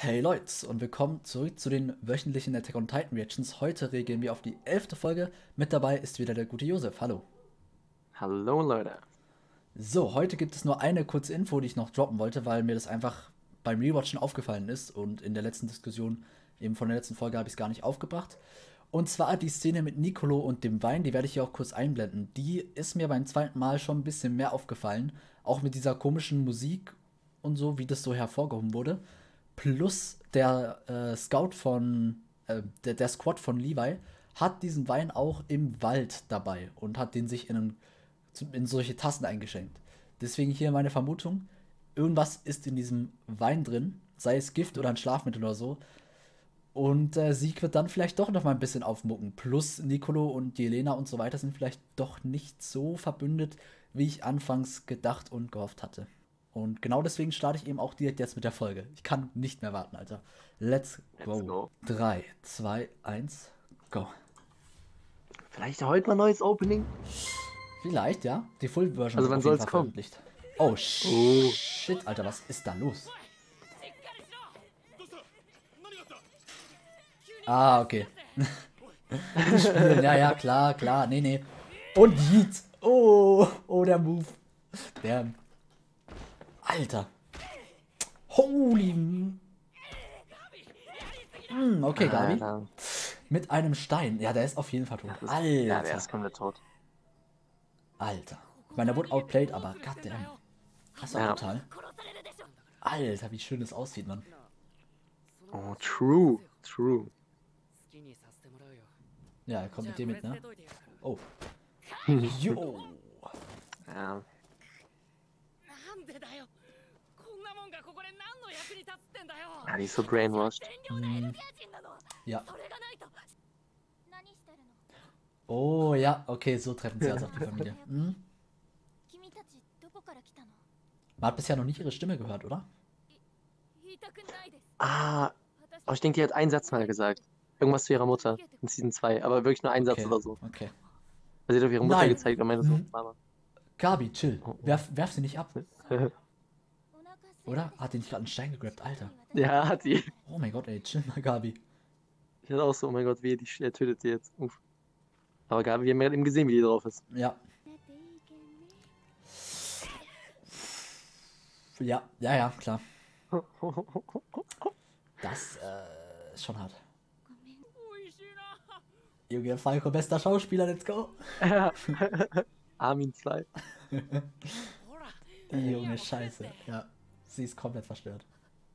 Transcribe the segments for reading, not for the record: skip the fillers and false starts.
Hey Leute und willkommen zurück zu den wöchentlichen Attack on Titan Reactions. Heute reagieren wir auf die 11. Folge. Mit dabei ist wieder der gute Josef. Hallo. Hallo Leute. So, heute gibt es nur eine kurze Info, die ich noch droppen wollte, weil mir das einfach beim Rewatchen aufgefallen ist und in der letzten Diskussion eben von der letzten Folge habe ich es gar nicht aufgebracht. Und zwar die Szene mit Nicolo und dem Wein, die werde ich hier auch kurz einblenden. Die ist mir beim zweiten Mal schon ein bisschen mehr aufgefallen. Auch mit dieser komischen Musik und so, wie das so hervorgehoben wurde. Plus der Scout von, der Squad von Levi hat diesen Wein auch im Wald dabei und hat den sich in solche Tassen eingeschenkt. Deswegen hier meine Vermutung, irgendwas ist in diesem Wein drin, sei es Gift oder ein Schlafmittel oder so. Und Sieg wird dann vielleicht doch noch mal ein bisschen aufmucken. Plus Nicolo und Jelena und so weiter sind vielleicht doch nicht so verbündet, wie ich anfangs gedacht und gehofft hatte. Und genau deswegen starte ich eben auch direkt jetzt mit der Folge. Ich kann nicht mehr warten, Alter. Let's go. 3, 2, 1, go. Vielleicht heute mal neues Opening? Vielleicht, ja. Die Full-Version Also wird wann auf jeden soll's Fall kommen? veröffentlicht. Oh, shit, Alter, was ist da los? Ah, okay. Die spielen, ja, klar. Nee. Und Yeet. Oh, der Move. Der. Alter. Holy. Okay, Gabi. Ja, Mit einem Stein. Ja, der ist auf jeden Fall tot. Alter. der ist komplett tot. Alter. Ich meine, der wurde outplayed, aber goddamn. Das ist auch Ja. brutal. Alter, wie schön das aussieht, Mann. Oh, true. Ja, er kommt mit dir mit, ne? Oh. Jo. Ja. Ah, die ist so brainwashed. Ja. Oh, ja, okay, so treffen sie also auf die Familie. Hm? Man hat bisher noch nicht ihre Stimme gehört, oder? Ah, aber ich denke, die hat einen Satz mal gesagt. Irgendwas zu ihrer Mutter in Season 2, aber wirklich nur einen Satz oder so. Okay. Also sie hat auf ihre Mutter Nein. gezeigt und meinte so, Mama. Gabi, chill. Oh. Werf sie nicht ab. Oder? Hat die nicht gerade einen Stein gegrabt, Alter? Ja, hat die. Oh mein Gott, ey, chill mal, Gabi. Ich hatte auch so, oh mein Gott, er tötet die jetzt. Uff. Aber Gabi, wir haben ja eben gesehen, wie die drauf ist. Ja. Ja, klar. Das ist schon hart. Junge, Falco, bester Schauspieler, let's go. Armin 2. Junge, scheiße. Ja, sie ist komplett verstört.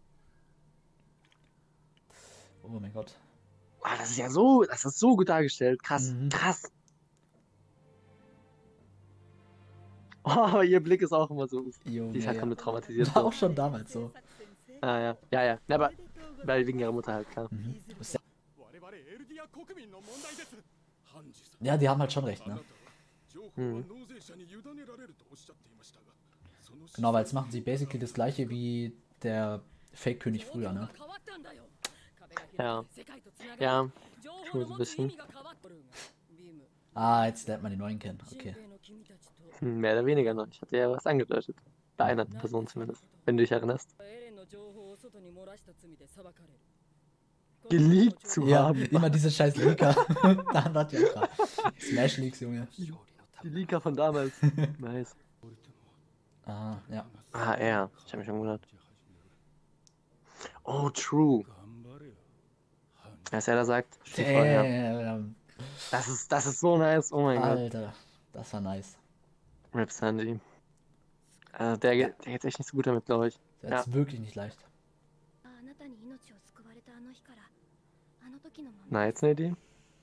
Oh mein Gott. Ah, das ist so gut dargestellt. Krass. Oh, aber ihr Blick ist auch immer so. Junge, Die ist halt ja. komplett traumatisiert. War auch schon damals so. Ah, ja. Ja, aber weil wegen ihrer Mutter halt, klar. Ja, die haben halt schon recht, ne? Genau, weil jetzt machen sie basically das gleiche wie der Fake-König früher, ne? Ja, schon so ein bisschen. Ah, jetzt lernt man die neuen kennen, okay. Mehr oder weniger noch. Ich hatte ja was angedeutet. Bei einer Person zumindest, wenn du dich erinnerst. Geleakt zu haben. Immer diese scheiß Leaker. Da hat ja gerade. Smash Leaks, Junge. Die Leaker von damals. Nice. Ah, ja. Ah, er. Ich hab mich schon gewundert. Oh, true. Was er da sagt. Damn. Das ist so nice. Oh mein Gott. Alter, das war nice. Rip Sanji. Der geht echt nicht so gut damit, glaube ich. Der ist wirklich nicht leicht. Na, jetzt eine Idee?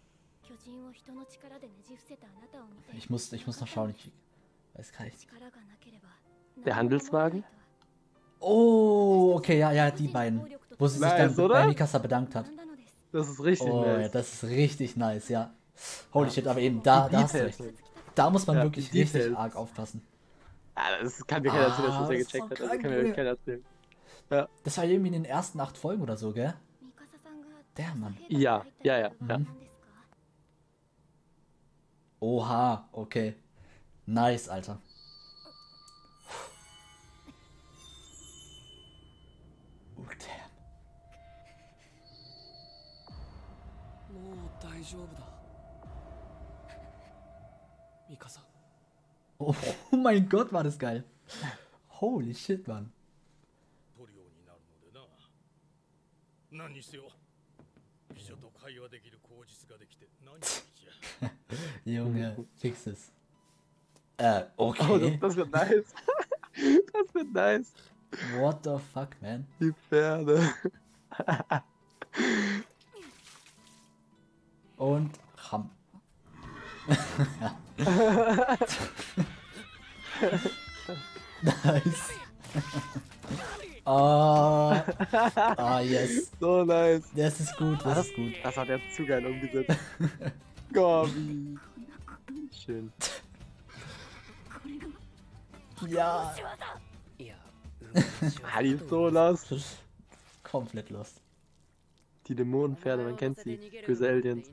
Ich muss noch schauen, ich weiß gar nicht. Der Handelswagen? Oh, okay, ja, die beiden. Wo sie sich Nice, dann oder? bei Mikasa bedankt hat. Das ist richtig Oh, nice. ja, das ist richtig nice, ja. Holy shit, aber eben da hast du recht. Da muss man wirklich richtig arg aufpassen. Ja, das kann mir keiner erzählen, dass er gecheckt hat. Das kann mir keiner erzählen. Ja. Das war irgendwie in den ersten 8 Folgen oder so, gell? Der Mann. Ja. Oha, okay. Nice, Alter. Oh, damn. Oh mein Gott, war das geil. Holy shit, Mann. Junge, fix es. Okay. Oh, das wird nice. Das wird nice. What the fuck, man? Die Pferde. Und Ram. Nice. Ah, yes. So nice. Das ist gut, das ist gut. Das hat er zu geil umgesetzt. Gabi. Schön. Ja. Die ist so lost. Komplett lost. Die Dämonenpferde, man kennt sie. Böse Aliens.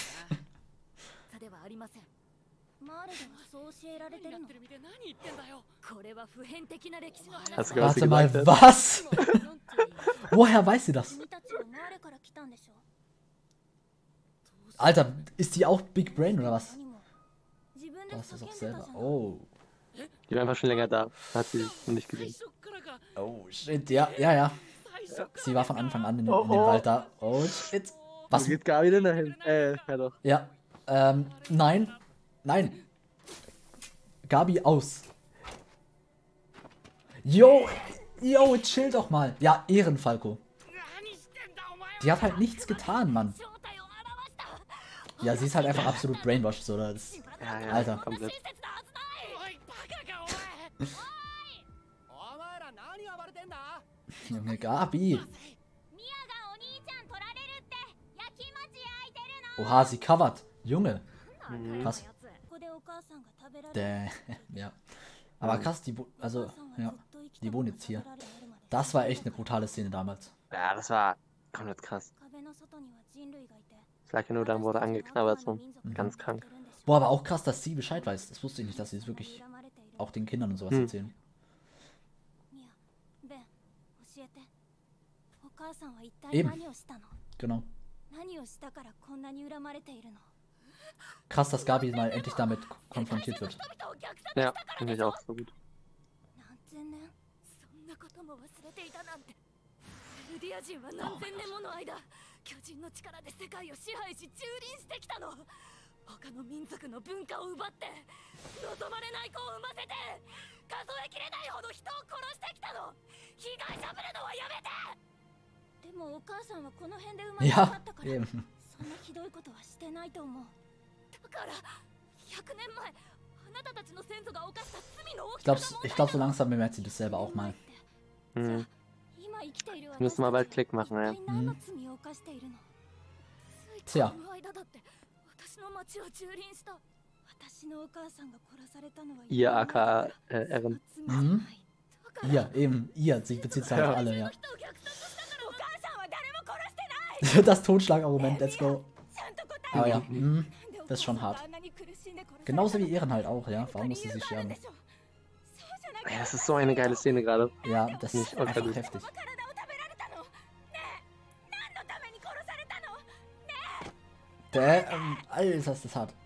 Hast du gehört, was sie Warte mal, gesagt hat? was? Woher weiß sie das? Alter, ist die auch Big Brain oder was? Das ist auch selber. Oh. Die war einfach schon länger da. Hat sie nicht gesehen. Oh shit, ja, ja, ja. Sie war von Anfang an in dem Wald da. Oh shit. Was? Wo geht Gabi denn dahin? Ja doch. Ja. Nein. Nein. Gabi aus. Yo, chill doch mal. Ja, Ehrenfalco. Die hat halt nichts getan, Mann. Ja, sie ist halt einfach absolut brainwashed, so. Das, Ja, Alter. komplett. Junge, Gabi. Oha, sie covert. Junge. Krass. Ja. Aber krass, die wohnen jetzt hier. Das war echt eine brutale Szene damals. Ja, das war komplett krass. Es lag ja nur daran, wurde angeknabbert, so. Ganz krank. Boah, aber auch krass, dass sie Bescheid weiß. Das wusste ich nicht, dass sie es wirklich auch den Kindern und sowas erzählen. Eben. Genau. Krass, dass Gabi mal endlich damit konfrontiert wird. Ja, finde ich auch so gut. Ja, eben. Ich glaub, so langsam bemerkt sie das selber auch mal. Hm. Ich müsste mal bald Klick machen, ja. Tja. Ihr aka Erin. Mhm. Ihr, eben, ihr. Sie bezieht sich auf alle, ja. Das Totschlagargument, let's go. Aber ja, das ist schon hart. Genauso wie Ehren halt auch, ja. Warum musste sie sterben? Ja, das ist so eine geile Szene gerade. Ja, das ist einfach gut. heftig. Alter, ist das hart.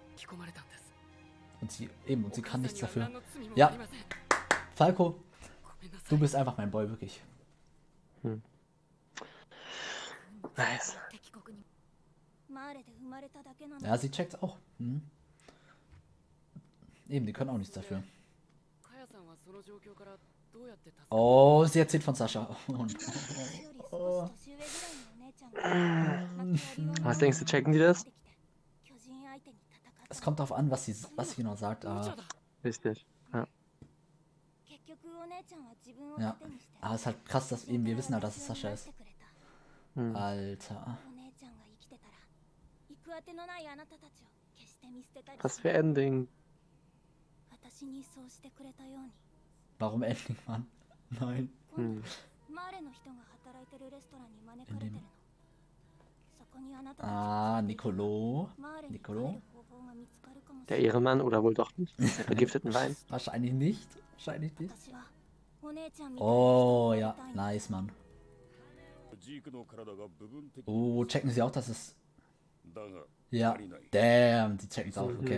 Und sie kann nichts dafür. Ja, Falco, du bist einfach mein Boy, wirklich. Nice. Ja, sie checkt's auch. Eben, die können auch nichts dafür. Oh, sie erzählt von Sascha. Oh. Was denkst du, checken die das? Es kommt darauf an, was sie genau sagt, aber Richtig, ja. ja. Aber es ist halt krass, dass eben wir wissen halt, dass es Sascha ist. Alter. Was für Ending. Warum Ending, Mann? Nein. Nicolo. Der Ehrenmann oder wohl doch nicht? Der vergifteten Wein? Wahrscheinlich nicht. Wahrscheinlich nicht. Oh, ja. Nice, Mann. Oh, checken Sie auch, dass es Ja, damn, die checken's auch, okay.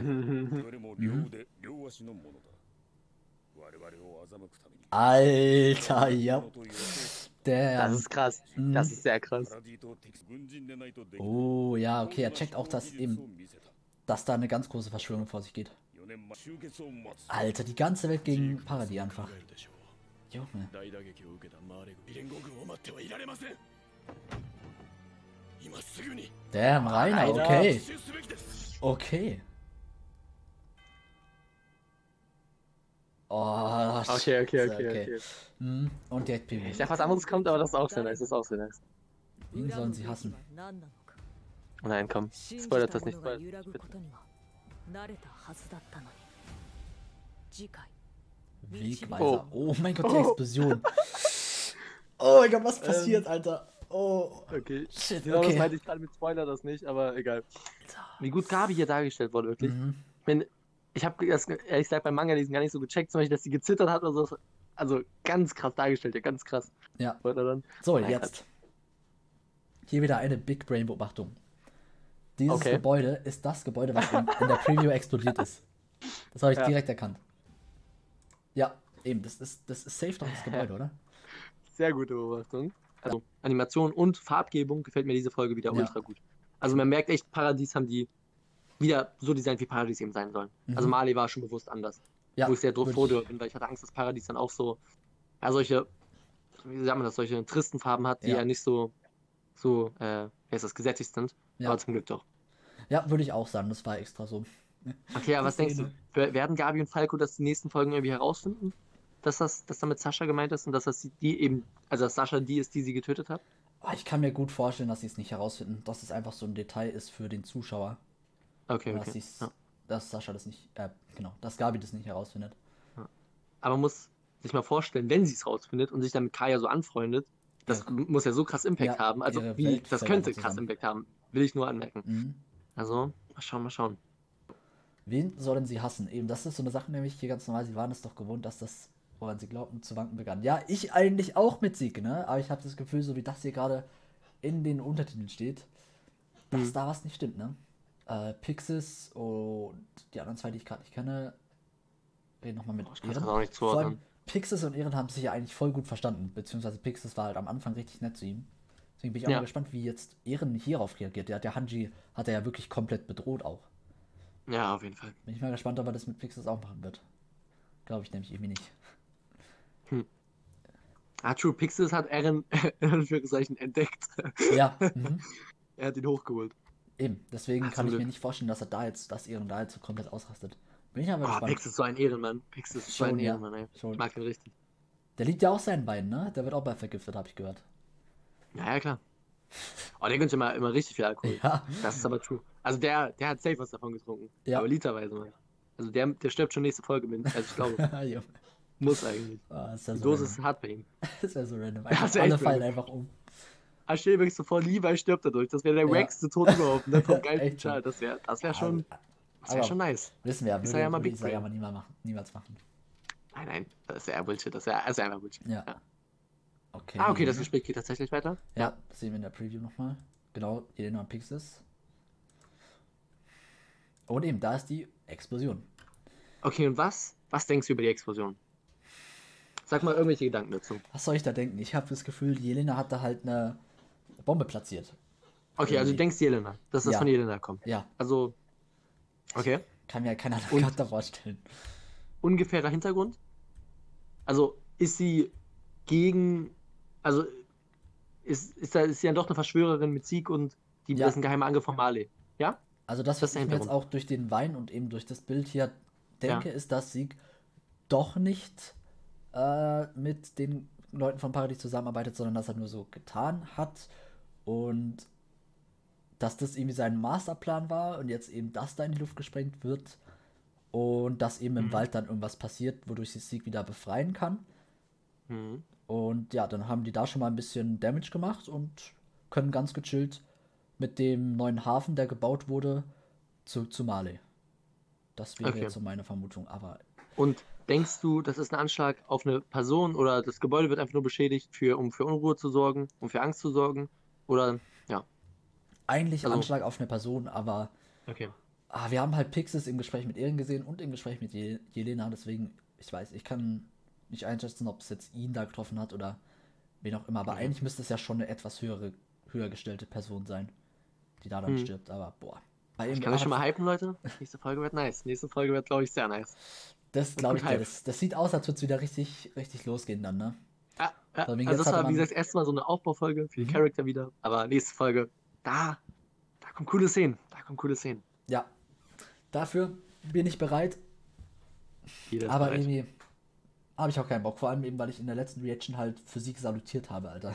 Alter, ja. Damn. Das ist krass. Das ist sehr krass. Oh, ja, okay, er checkt auch, dass da eine ganz große Verschwörung vor sich geht. Alter, die ganze Welt gegen Paradis einfach. Junge. Damn, Rainer, okay. Okay. Oh, Okay. Und direkt PvP. Ich dachte, was anderes kommt, aber das ist auch sehr nice. Wen sollen sie hassen? Oh nein, komm. Spoilert das nicht. Wegweiser. Oh mein Gott, die Explosion. Oh mein Gott, was passiert, Alter? Oh. Okay. Shit, Genau, okay. das meinte ich gerade mit Spoiler, das nicht, aber egal. Wie gut Gabi hier dargestellt wurde, wirklich. Ich habe das ehrlich gesagt beim Manga lesen gar nicht so gecheckt, zum Beispiel, dass sie gezittert hat oder so. Also ganz krass dargestellt, ja, ganz krass. Ja. Dann. So, jetzt. Hier wieder eine Big Brain Beobachtung. Dieses Gebäude ist das Gebäude, was in der Preview explodiert ist. Das habe ich direkt erkannt. Ja, eben, das ist safe doch das Gebäude, oder? Sehr gute Beobachtung. Also Animation und Farbgebung gefällt mir diese Folge wieder ultra gut. Also man merkt echt, Paradies haben die wieder so designt, wie Paradies eben sein sollen. Also Marley war schon bewusst anders. Ja, wo ich sehr froh bin, weil ich hatte Angst, dass Paradies dann auch so, ja, solche, wie sagt man das, solche tristen Farben hat, die ja nicht so wie heißt das, gesättigt sind. Ja. Aber zum Glück doch. Ja, würde ich auch sagen, das war extra so. Okay, aber was denkst du? Werden Gabi und Falco das die nächsten Folgen irgendwie herausfinden? Dass da mit Sascha gemeint ist und dass dass Sascha die ist, die sie getötet hat? Ich kann mir gut vorstellen, dass sie es nicht herausfinden, dass es einfach so ein Detail ist für den Zuschauer. Okay. Dass Sascha das nicht, dass Gabi das nicht herausfindet. Ja. Aber man muss sich mal vorstellen, wenn sie es rausfindet und sich dann mit Kaya so anfreundet, das muss ja so krass Impact haben. Also das könnte krass Impact haben. Will ich nur anmerken. Also, mal schauen. Wen sollen sie hassen? Eben, das ist so eine Sache, nämlich hier ganz normal, sie waren es doch gewohnt, dass das, woran sie glaubten, zu wanken begann. Ja, ich eigentlich auch mit Sieg, ne? Aber ich habe das Gefühl, so wie das hier gerade in den Untertiteln steht, dass da was nicht stimmt, ne? Pixis und die anderen zwei, die ich gerade nicht kenne, reden nochmal mit Ehren. Auch nicht vor allem Pixis und Ehren haben sich ja eigentlich voll gut verstanden, beziehungsweise Pixis war halt am Anfang richtig nett zu ihm. Deswegen bin ich auch mal gespannt, wie jetzt Ehren hierauf reagiert. Der Hanji hat er ja wirklich komplett bedroht auch. Ja, auf jeden Fall. Bin ich mal gespannt, ob er das mit Pixis auch machen wird. Glaube ich nämlich irgendwie nicht. True, Pixis hat Eren in Anführungszeichen entdeckt. Ja. Er hat ihn hochgeholt. Eben, deswegen kann ich mir nicht vorstellen, dass Ehren da jetzt so komplett ausrastet. Bin ich aber gespannt. Pixis ist so ein Ehrenmann. Ey. Ich mag ihn richtig. Der liegt ja auch seinen Beinen, ne? Der wird auch bald vergiftet, habe ich gehört. Ja, klar. Oh, der gönnt immer richtig viel Alkohol. Ja. Das ist aber true. Also der hat safe was davon getrunken. Ja. Aber literweise, Mann. Also der stirbt schon nächste Folge mit. Also ich glaube. Muss eigentlich. Die Dose ist hart bei ihm. Das wäre so random. Alle fallen einfach um. Stell dir wirklich so vor, Levi stirbt dadurch. Das wäre der wackste Tod überhaupt. Und dann vom geilsten Char. Das wäre schon nice. Wissen wir ja, würde Isayama niemals machen. Nein. Das ist ja Bullshit. Das ist einfach Bullshit. Ja. Okay. Okay, das Gespräch geht tatsächlich weiter. Ja, das sehen wir in der Preview nochmal. Genau, Elena und Pixis. Und eben, da ist die Explosion. Okay, und was denkst du über die Explosion? Sag mal irgendwelche Gedanken dazu. Was soll ich da denken? Ich habe das Gefühl, die Jelena hat da halt eine Bombe platziert. Okay, also du denkst Jelena, dass das von Jelena kommt. Ja. Also, okay. Kann mir ja keiner Charakter vorstellen. Ungefährer Hintergrund? Also, ist sie gegen... Also, ist sie dann doch eine Verschwörerin mit Sieg und die ist ein geheimer Angriff von Marley? Ja? Also das, was ich mir jetzt auch durch den Wein und eben durch das Bild hier denke, ist, dass Sieg doch nicht mit den Leuten von Paradies zusammenarbeitet, sondern dass er nur so getan hat und dass das irgendwie sein Masterplan war und jetzt eben das da in die Luft gesprengt wird und dass eben im Wald dann irgendwas passiert, wodurch sich Sieg wieder befreien kann. Und ja, dann haben die da schon mal ein bisschen Damage gemacht und können ganz gechillt mit dem neuen Hafen, der gebaut wurde, zu Marley. Das wäre jetzt so meine Vermutung, aber... Und denkst du, das ist ein Anschlag auf eine Person oder das Gebäude wird einfach nur beschädigt, um für Unruhe zu sorgen, um für Angst zu sorgen? Oder, ja. eigentlich Anschlag auf eine Person, aber Okay. wir haben halt Pixis im Gespräch mit Eren gesehen und im Gespräch mit Jelena, deswegen, ich kann nicht einschätzen, ob es jetzt ihn da getroffen hat oder wen auch immer, aber eigentlich müsste es ja schon eine etwas höher gestellte Person sein, die da dann stirbt, aber boah. Ich kann euch schon mal hypen, Leute. Nächste Folge wird nice. Nächste Folge wird, glaube ich, sehr nice. Das glaube ich dir. Das sieht aus, als würde es wieder richtig, richtig losgehen dann, ne? Ja. Also das war, wie gesagt, erstmal so eine Aufbaufolge für die Charakter wieder. Aber nächste Folge, da kommen coole Szenen. Ja. Dafür bin ich bereit. Aber irgendwie habe ich auch keinen Bock. Vor allem eben, weil ich in der letzten Reaction halt für Sieg salutiert habe, Alter.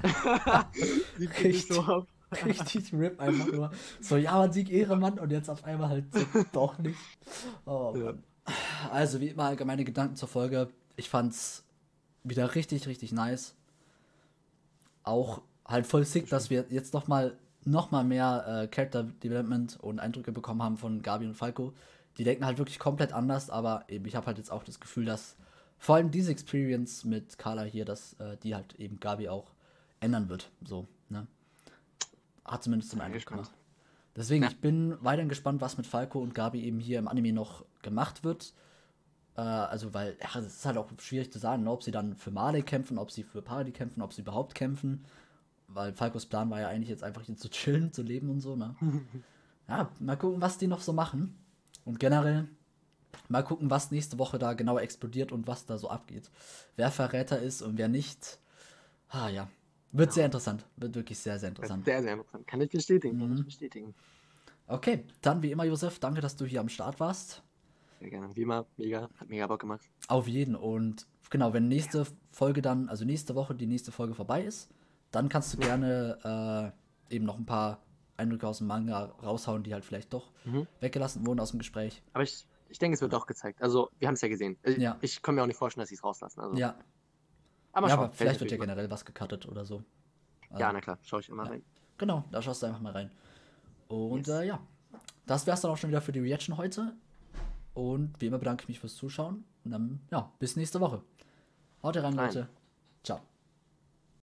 Richtig RIP einfach nur. So, ja, man Sieg Ehre, Mann. Und jetzt auf einmal halt so, doch nicht. Oh, Mann. Also, wie immer, allgemeine Gedanken zur Folge. Ich fand's wieder richtig, richtig nice. Auch halt voll sick, dass wir jetzt noch mal mehr Character Development und Eindrücke bekommen haben von Gabi und Falco. Die denken halt wirklich komplett anders, aber eben, ich habe halt jetzt auch das Gefühl, dass vor allem diese Experience mit Carla hier, dass die halt eben Gabi auch ändern wird. So, ne? Hat zumindest den Eindruck gemacht. Deswegen, ich bin weiterhin gespannt, was mit Falco und Gabi eben hier im Anime noch gemacht wird. Also, weil, es ist halt auch schwierig zu sagen, ob sie dann für Marley kämpfen, ob sie für Paradis kämpfen, ob sie überhaupt kämpfen. Weil Falcos Plan war ja eigentlich jetzt einfach hier zu chillen, zu leben und so, ne? Ja, mal gucken, was die noch so machen. Und generell mal gucken, was nächste Woche da genau explodiert und was da so abgeht. Wer Verräter ist und wer nicht. Ja. Wird sehr interessant. Wird wirklich sehr, sehr interessant. Sehr, sehr interessant. Kann ich bestätigen. Okay, dann wie immer, Josef, danke, dass du hier am Start warst. Sehr gerne. Wie immer, hat mega Bock gemacht. Auf jeden. Und genau, wenn nächste Folge dann, also nächste Woche die nächste Folge vorbei ist, dann kannst du gerne eben noch ein paar Eindrücke aus dem Manga raushauen, die halt vielleicht doch weggelassen wurden aus dem Gespräch. Aber ich denke, es wird doch gezeigt. Also, wir haben es ja gesehen. Ich kann mir auch nicht vorstellen, dass sie es rauslassen. Also. Ja. Aber vielleicht wird ja generell was gecuttet oder so. Ja, na klar, schaue ich immer rein. Genau, da schaust du einfach mal rein. Und das wär's dann auch schon wieder für die Reaction heute. Und wie immer bedanke ich mich fürs Zuschauen. Und dann, bis nächste Woche. Haut rein, Leute. Ciao.